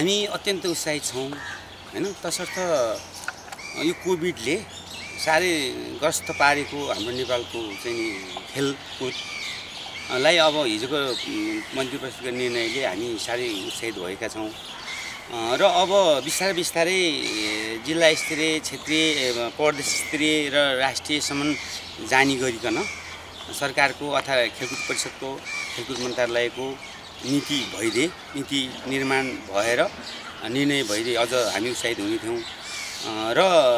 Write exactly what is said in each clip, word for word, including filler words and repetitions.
हामी अत्यन्त उत्साहित छौँ हैन। तसर्थ यो कोभिडले साह्रै ग्रस्त पारेको हाम्रो नेपालको चाहिँ खेलकुदलाई अब हिजोको मन्त्री परिषदको निर्णयले हामी साह्रै उत्साहित भएका छौँ र अब बिस्तारै बिस्तारै जिल्ला स्तरीय क्षेत्रीय प्रदेश स्तरीय र राष्ट्रियसम्म जाने गरिकन सरकारको अथवा खेलकुद परिषदको खेलकुद मन्त्रालयको नीति भइदिए नीति निर्माण भएर निर्णय भइदिए अझ हामी उत्साहित हुने थियौँ र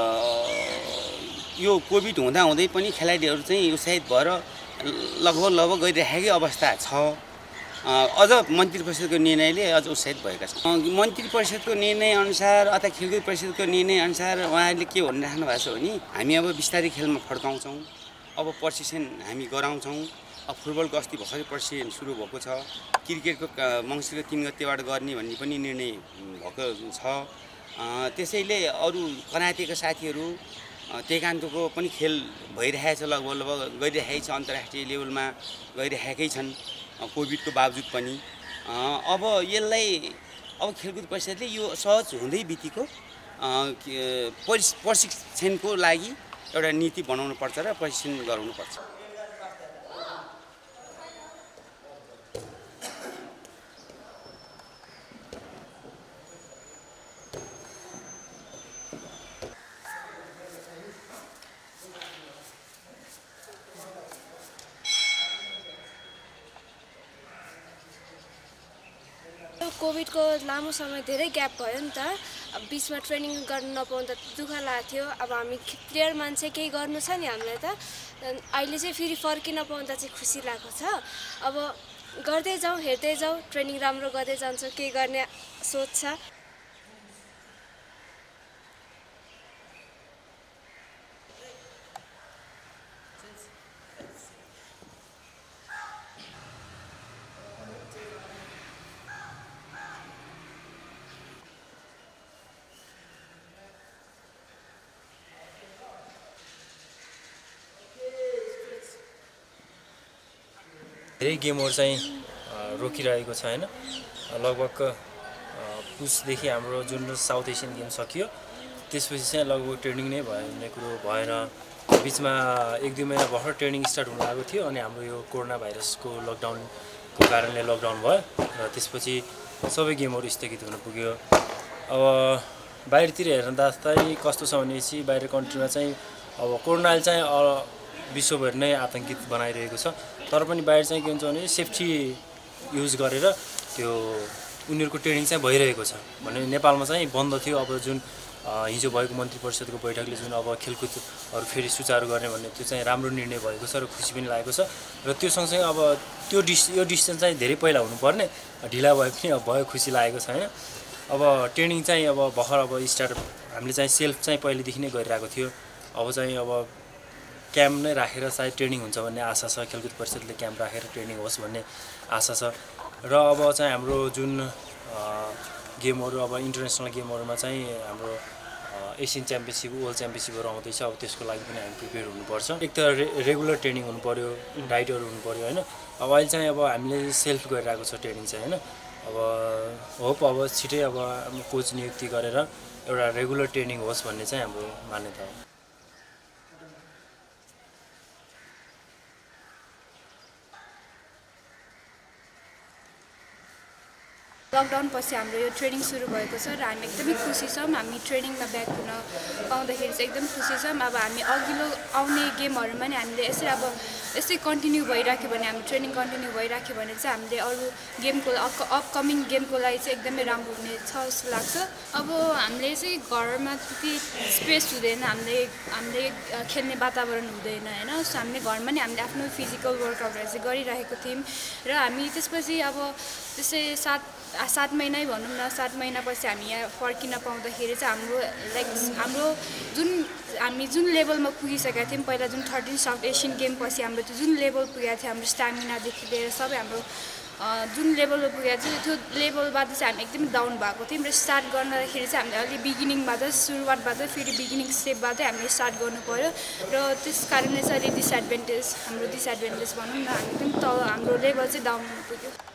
यो कोभिड हुँदा हुँदै पनि खेलाडीहरू चाहिँ उत्साहित भएर लगभग लगभग गइरहेकै अवस्था छ। अझ मन्त्री परिषदको निर्णयले अझ उत्साहित भएका छौँ। मन्त्री परिषदको निर्णय अनुसार अथवा खेलकुद परिषदको निर्णय अनुसार उहाँहरूले के भनिराख्नु भएको छ भने हामी अब बिस्तारै खेलमा फर्काउँछौँ, अब प्रशिक्षण हामी गराउँछौँ। अब फुटबलको अस्ति भर्खरै प्रशिक्षण सुरु भएको छ, क्रिकेटको मङ्सिरको तिन गतेबाट गर्ने भन्ने पनि निर्णय भएको छ। त्यसैले अरू करातेका साथीहरू तेकान्तोको पनि खेल भइरहेको छ, लगभग लगभग गइरहेकै छ, अन्तर्राष्ट्रिय लेभलमा गइरहेकै छन् कोभिडको बावजुद पनि। अब यसलाई अब खेलकुद परिषदले यो सहज हुँदै बितेको प्रशिक्षणको लागि एउटा नीति बनाउनु पर्छ र प्रशिक्षण गराउनु पर्छ। कोभिडको लामो समय धेरै ग्याप भयो नि त, अब बिचमा ट्रेनिङ गर्न नपाउँदा दुःख लागेको थियो। अब हामी प्लेयर मान्छे केही गर्नु छ नि हामीलाई त, अहिले चाहिँ फेरि फर्किन पाउँदा चाहिँ खुसी लागेको छ। अब गर्दै जाउँ, हेर्दै जाउँ, ट्रेनिङ राम्रो गर्दै जान्छौँ, केही गर्ने सोच छ। धेरै गेमहरू चाहिँ रोकिरहेको छ हैन। लगभग पुसदेखि हाम्रो जुन साउथ एसियन गेम सकियो, त्यसपछि चाहिँ लगभग ट्रेनिङ नै भयो भन्ने कुरो भएन। बिचमा एक दुई महिना भर्खर ट्रेनिङ स्टार्ट हुन लागेको थियो अनि हाम्रो यो कोरोना भाइरसको लकडाउनको कारणले लकडाउन भयो र त्यसपछि सबै गेमहरू स्थगित हुन पुग्यो। अब बाहिरतिर हेर्दा चाहिँ कस्तो छ भनेपछि बाहिर कन्ट्रीमा चाहिँ अब कोरोनाले चाहिँ विश्वभरि नै आतंकित बनाइरहेको छ, तर पनि बाहिर चाहिँ के हुन्छ भने सेफ्टी युज गरेर त्यो उनीहरूको ट्रेनिङ चाहिँ भइरहेको छ भने नेपालमा चाहिँ बन्द थियो। अब जुन हिजो भएको मन्त्री परिषदको बैठकले जुन अब खेलकुदहरू फेरि सुचारू गर्ने भन्ने त्यो चाहिँ राम्रो निर्णय भएको छ र खुसी पनि लागेको छ। र त्यो सँगसँगै अब त्यो डिस यो डिसिजन चाहिँ धेरै पहिला हुनुपर्ने, ढिला भए पनि अब भयो, खुसी लागेको छ हैन। अब ट्रेनिङ चाहिँ अब भर्खर अब स्टार्ट हामीले चाहिँ सेल्फ चाहिँ पहिलेदेखि नै गरिरहेको थियो। अब चाहिँ अब क्याम्प नै राखेर सायद ट्रेनिङ हुन्छ भन्ने आशा छ, खेलकुद परिषदले क्याम्प राखेर ट्रेनिङ होस् भन्ने आशा छ। र अब चाहिँ हाम्रो जुन गेमहरू अब इन्टरनेसनल गेमहरूमा चाहिँ हाम्रो एसियन च्याम्पियनसिप, वर्ल्ड च्याम्पियनसिपहरू आउँदैछ, अब त्यसको लागि पनि हामी प्रिपेयर हुनुपर्छ। एक त रे रेगुलर ट्रेनिङ हुनु पऱ्यो, डाइटहरू हुनु पऱ्यो हैन। अब अहिले चाहिँ अब हामीले सेल्फ गरिरहेको छ ट्रेनिङ चाहिँ हैन। अब होप अब छिटै अब कोच नियुक्ति गरेर एउटा रेगुलर ट्रेनिङ होस् भन्ने चाहिँ हाम्रो मान्यता हो। लकडाउन पछि हाम्रो यो ट्रेनिङ सुरु भएको छ र हामी एकदमै खुसी छौँ। हामी ट्रेनिङमा ब्याक हुन पाउँदाखेरि चाहिँ एकदम खुसी छौँ। अब हामी अघिल्लो आउने गेमहरूमा नि हामीले यसरी अब यसै कन्टिन्यू भइराख्यो भने, हाम्रो ट्रेनिङ कन्टिन्यू भइराख्यो भने चाहिँ हामीले अरू गेमको अप अपकमिङ गेमको लागि चाहिँ एकदमै राम्रो हुनेछ जस्तो लाग्छ। अब हामीले चाहिँ घरमा त्यति स्पेस हुँदैन, हामीले हामीले खेल्ने वातावरण हुँदैन होइन। सो हामीले घरमा नि हामीले आफ्नो फिजिकल वर्कआउटहरू चाहिँ गरिरहेको थियौँ र हामी त्यसपछि अब त्यसै सात सात महिनै भनौँ न, सात महिनापछि हामी यहाँ फर्किन पाउँदाखेरि चाहिँ हाम्रो लाइक हाम्रो जुन हामी जुन लेभलमा पुगिसकेका थियौँ पहिला, जुन थर्टिन साउथ एसियन गेम पछि हाम्रो त्यो जुन लेभल पुगेको थियो, हाम्रो स्ट्यामिनादेखि लिएर सबै हाम्रो जुन लेभलमा पुगेको थियो त्यो लेभलबाट चाहिँ हामी एकदमै डाउन भएको थियौँ। र स्टार्ट गर्दाखेरि चाहिँ हामीले अलि बिगिनिङबाट सुरुवातबाट फेरि बिगिनिङ स्टेपबाटै हामीले स्टार्ट गर्नु पऱ्यो र त्यस कारणले चाहिँ अलि डिसएडभान्टेज हाम्रो डिसएडभान्टेज भनौँ न, हामी एकदम तल हाम्रो लेभल चाहिँ डाउन हुन पुग्यो।